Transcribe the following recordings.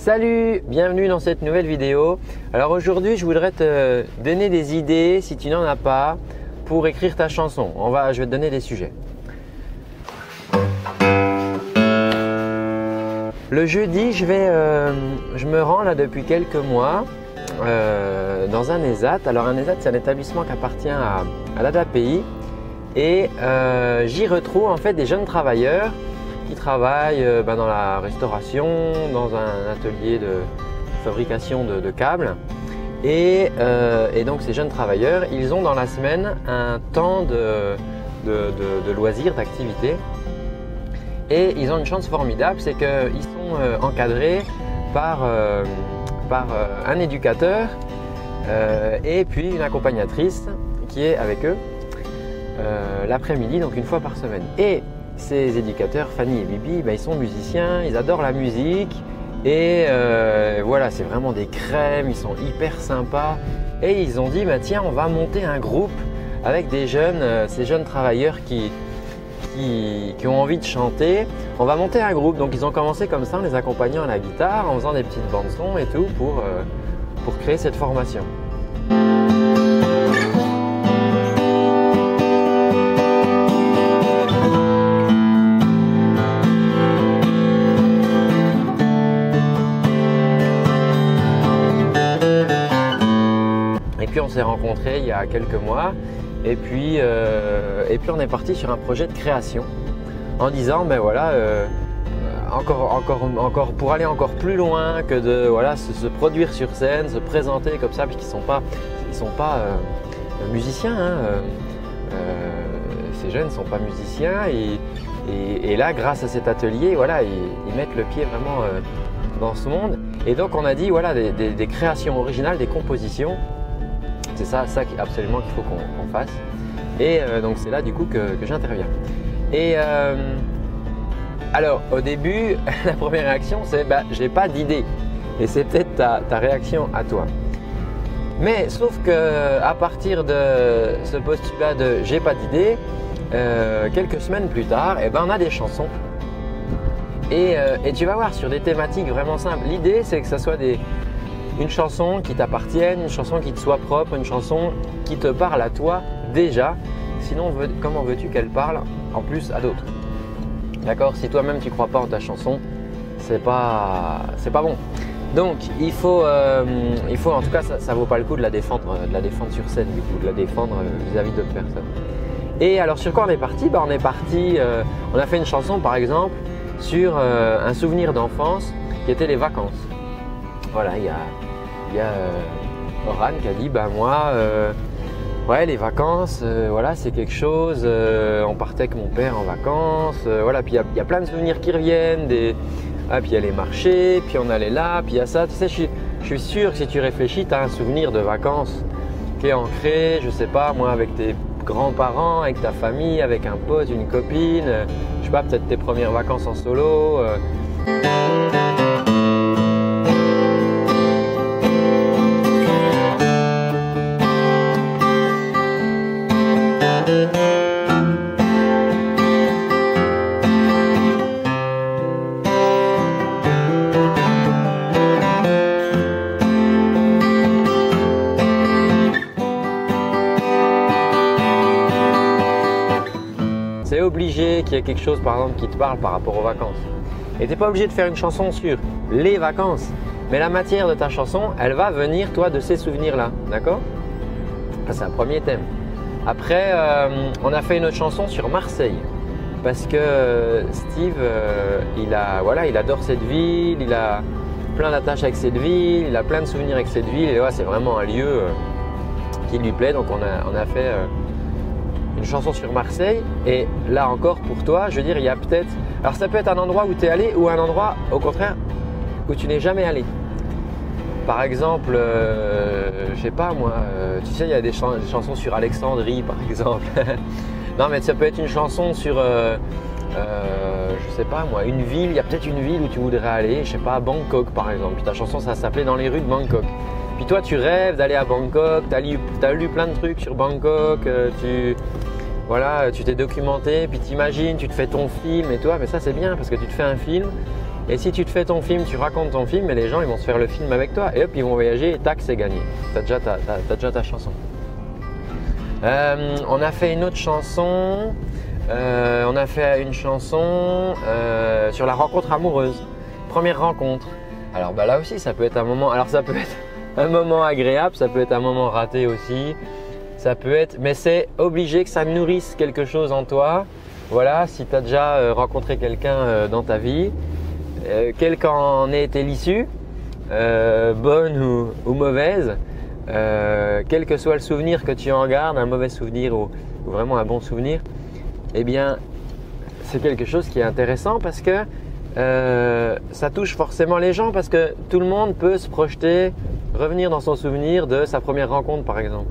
Salut, bienvenue dans cette nouvelle vidéo. Alors aujourd'hui, je voudrais te donner des idées, si tu n'en as pas, pour écrire ta chanson. Je vais te donner des sujets. Le jeudi, je me rends là depuis quelques mois dans un ESAT. Alors un ESAT, c'est un établissement qui appartient à l'ADAPI et j'y retrouve en fait des jeunes travailleurs qui travaillent dans la restauration, dans un atelier de fabrication de câbles. Et donc ces jeunes travailleurs, ils ont dans la semaine un temps de loisirs, d'activités. Et ils ont une chance formidable, c'est qu'ils sont encadrés par un éducateur et puis une accompagnatrice qui est avec eux l'après-midi, donc une fois par semaine. Et ces éducateurs, Fanny et Bibi, ils sont musiciens, ils adorent la musique et voilà, c'est vraiment des crèmes, ils sont hyper sympas. Et ils ont dit, tiens, on va monter un groupe avec des jeunes, ces jeunes travailleurs qui ont envie de chanter. On va monter un groupe. Donc ils ont commencé comme ça en les accompagnant à la guitare, en faisant des petites bandes son et tout pour créer cette formation. Et puis on s'est rencontrés il y a quelques mois. Et puis on est parti sur un projet de création en disant encore pour aller encore plus loin que de se produire sur scène, se présenter comme ça, puisqu'ils sont pas musiciens. Ces jeunes ne sont pas musiciens et là, grâce à cet atelier, ils mettent le pied vraiment dans ce monde. Et donc on a dit des créations originales, des compositions. C'est ça absolument qu'il faut qu'on fasse. Et donc c'est là du coup que j'interviens. Et alors au début, la première réaction c'est j'ai pas d'idée. Et c'est peut-être ta réaction à toi. Mais sauf que à partir de ce postulat de j'ai pas d'idée, quelques semaines plus tard, on a des chansons. Et tu vas voir sur des thématiques vraiment simples. L'idée c'est que ça soit une chanson qui t'appartienne, une chanson qui te soit propre, une chanson qui te parle à toi déjà. Sinon, comment veux-tu qu'elle parle en plus à d'autres? D'accord? Si toi-même tu ne crois pas en ta chanson, c'est pas bon. Donc il faut en tout cas, ça vaut pas le coup de la défendre sur scène, du coup, de la défendre vis-à-vis d'autres personnes. Et alors sur quoi on est parti? On a fait une chanson par exemple sur un souvenir d'enfance qui était les vacances. Voilà, il y a Oran qui a dit moi les vacances c'est quelque chose, on partait avec mon père en vacances, puis il y a plein de souvenirs qui reviennent, puis il y a les marchés, puis on allait là, puis il y a ça, tu sais, je suis sûr que si tu réfléchis, tu as un souvenir de vacances qui est ancré, je sais pas moi, avec tes grands-parents, avec ta famille, avec un pote, une copine, je sais pas, peut-être tes premières vacances en solo. C'est obligé qu'il y ait quelque chose par exemple qui te parle par rapport aux vacances. Et tu n'es pas obligé de faire une chanson sur les vacances, mais la matière de ta chanson, elle va venir toi de ces souvenirs-là, d'accord? C'est un premier thème. Après, on a fait une autre chanson sur Marseille parce que Steve, il adore cette ville, il a plein d'attaches avec cette ville, il a plein de souvenirs avec cette ville et c'est vraiment un lieu qui lui plaît. Donc on a fait une chanson sur Marseille et là encore pour toi, je veux dire, il y a peut-être… Alors ça peut être un endroit où tu es allé ou un endroit au contraire où tu n'es jamais allé. Par exemple, je sais pas moi, tu sais, il y a des chansons sur Alexandrie par exemple. Non mais ça peut être une chanson sur, je sais pas moi, une ville, il y a peut-être une ville où tu voudrais aller, je sais pas, Bangkok par exemple. Puis ta chanson ça s'appelait Dans les rues de Bangkok. Puis toi tu rêves d'aller à Bangkok, tu as lu plein de trucs sur Bangkok, tu t'es documenté, puis t'imagines, tu te fais ton film et toi, mais ça c'est bien parce que tu te fais un film Et si tu te fais ton film, tu racontes ton film et les gens ils vont se faire le film avec toi et hop ils vont voyager et tac c'est gagné. Tu as déjà ta chanson. On a fait une autre chanson. On a fait une chanson sur la rencontre amoureuse. Première rencontre. Alors bah là aussi ça peut être un moment. Alors ça peut être un moment agréable, ça peut être un moment raté aussi. Ça peut être, mais c'est obligé que ça nourrisse quelque chose en toi. Voilà, si tu as déjà rencontré quelqu'un dans ta vie, quelle qu'en ait été l'issue, bonne ou mauvaise, quel que soit le souvenir que tu en gardes, un mauvais souvenir ou vraiment un bon souvenir, eh bien c'est quelque chose qui est intéressant parce que ça touche forcément les gens parce que tout le monde peut se projeter, revenir dans son souvenir de sa première rencontre par exemple.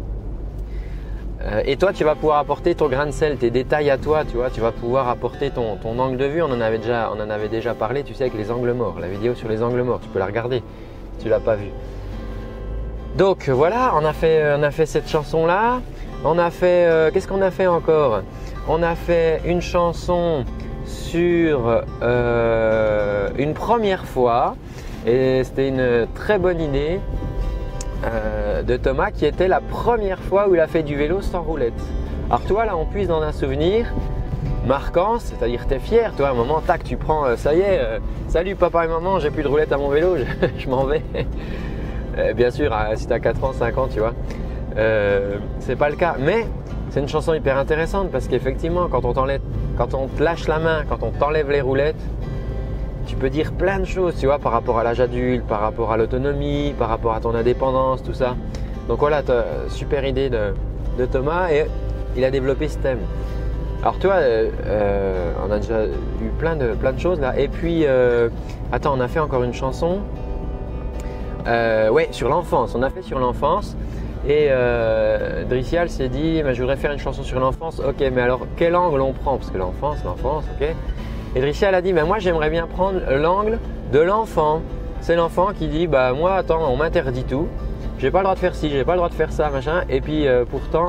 Et toi, tu vas pouvoir apporter ton grain de sel, tes détails à toi, tu vois, tu vas pouvoir apporter ton angle de vue. On en avait déjà parlé, tu sais, avec les angles morts, la vidéo sur les angles morts, tu peux la regarder si tu l'as pas vue. Donc voilà, on a fait cette chanson-là. On a fait, qu'est-ce qu'on a fait encore? On a fait une chanson sur une première fois et c'était une très bonne idée. De Thomas qui était la première fois où il a fait du vélo sans roulette. Alors toi là on puise dans un souvenir marquant, c'est-à-dire tu es fier, toi à un moment tac tu prends, ça y est, salut papa et maman, j'ai plus de roulette à mon vélo, je m'en vais. Bien sûr si tu as 4 ans, 5 ans tu vois, c'est pas le cas, mais c'est une chanson hyper intéressante parce qu'effectivement quand on te lâche la main, quand on t'enlève les roulettes, tu peux dire plein de choses, tu vois, par rapport à l'âge adulte, par rapport à l'autonomie, par rapport à ton indépendance, tout ça. Donc voilà, super idée de Thomas et il a développé ce thème. Alors tu vois, on a déjà eu plein de choses là. Et puis, attends, on a fait encore une chanson. Ouais, sur l'enfance. On a fait sur l'enfance. Et Drissial s'est dit, je voudrais faire une chanson sur l'enfance. Ok, mais alors quel angle on prend? Parce que l'enfance, ok. Et Drissial a dit, moi j'aimerais bien prendre l'angle de l'enfant. C'est l'enfant qui dit, moi attends, on m'interdit tout. J'ai pas le droit de faire ci, j'ai pas le droit de faire ça, machin. Et puis pourtant,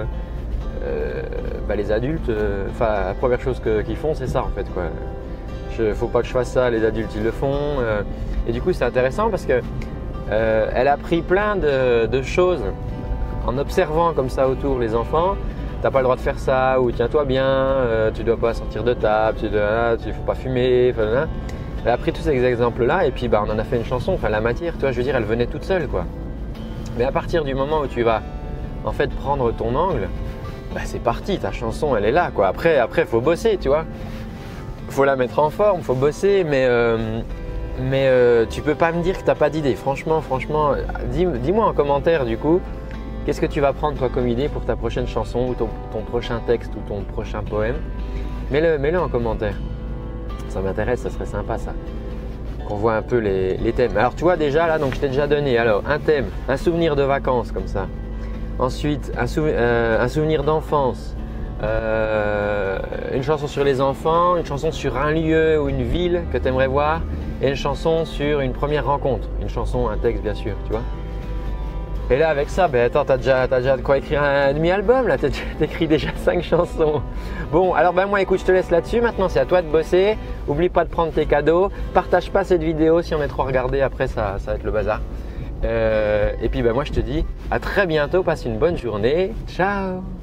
les adultes, la première chose qu'ils font, c'est ça en fait, quoi. Faut pas que je fasse ça, les adultes ils le font. Et du coup c'est intéressant parce que elle a appris plein de choses en observant comme ça autour les enfants. T'as pas le droit de faire ça, ou tiens-toi bien, tu dois pas sortir de table, tu faut pas fumer. Elle a appris tous ces exemples-là et puis on en a fait une chanson. Enfin la matière, toi, je veux dire, elle venait toute seule, quoi. Mais à partir du moment où tu vas en fait prendre ton angle, c'est parti, ta chanson, elle est là, quoi. Après, faut bosser, tu vois. Faut la mettre en forme, faut bosser, mais tu peux pas me dire que t'as pas d'idée. Franchement, dis-moi en commentaire du coup. Qu'est-ce que tu vas prendre toi comme idée pour ta prochaine chanson ou ton prochain texte ou ton prochain poème? Mets-le en commentaire. Ça m'intéresse, ça serait sympa ça. Qu'on voit un peu les thèmes. Alors tu vois déjà là, donc je t'ai déjà donné alors un thème, un souvenir de vacances comme ça. Ensuite un souvenir d'enfance, une chanson sur les enfants, une chanson sur un lieu ou une ville que tu aimerais voir et une chanson sur une première rencontre. Une chanson, un texte bien sûr, tu vois. Et là avec ça, attends, t'as déjà de quoi écrire un demi-album là, t'écris déjà 5 chansons. Bon, alors moi écoute, je te laisse là-dessus, maintenant c'est à toi de bosser. Oublie pas de prendre tes cadeaux, partage pas cette vidéo, si on est trop regardé après ça va être le bazar. Et puis moi je te dis à très bientôt, passe une bonne journée, ciao.